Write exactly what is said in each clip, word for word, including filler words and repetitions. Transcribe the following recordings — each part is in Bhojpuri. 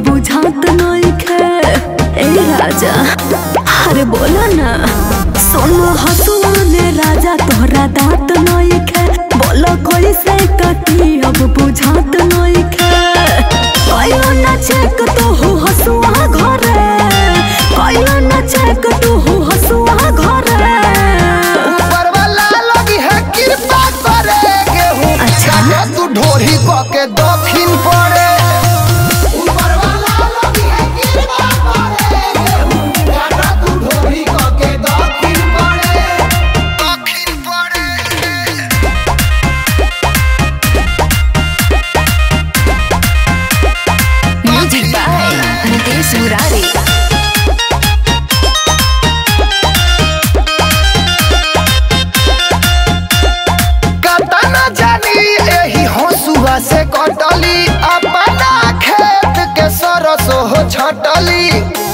बुझात नइखे। ए राजा अरे बोला ना, सोनो हसुआ ने राजा तोहरा दांत नइखे। बोलो कैसे कटी अब बुझात नइखे। कइलो ना चेक तो हु हसुआ घरे, कइलो ना चेक तो हु हसुआ घरे। ऊपर वाला लगी है कृपा करे गेहूं। अच्छा तू ढोरी क के दक्षिण पड़े। से कटली अपना खेत के सरस हो छटली।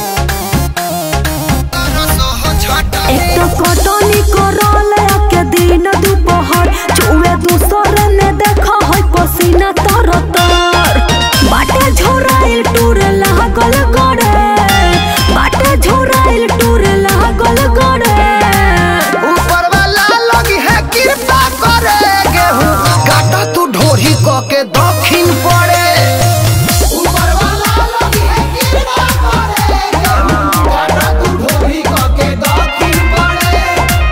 एक तो कटनी करल के दिन दोपहर, चुए दूसर ने देखा है पसीना तर तर। बाटे झोराइल टूर लागल गड़े, बाटे झोराइल टूर लागल गड़े। ऊपर वाला लगी है कृपा करे गेहूं। काटा तू ढोरी क के दक्षिण पड़े। ऊपर वाला लगी है कृपा करे गेहूं। काटा तू ढोरी क के दक्षिण पड़े।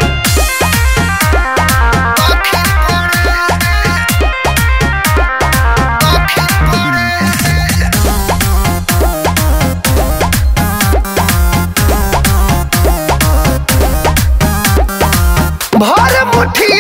दक्षिण पड़े, दक्षिण पड़े। भर मुट्ठी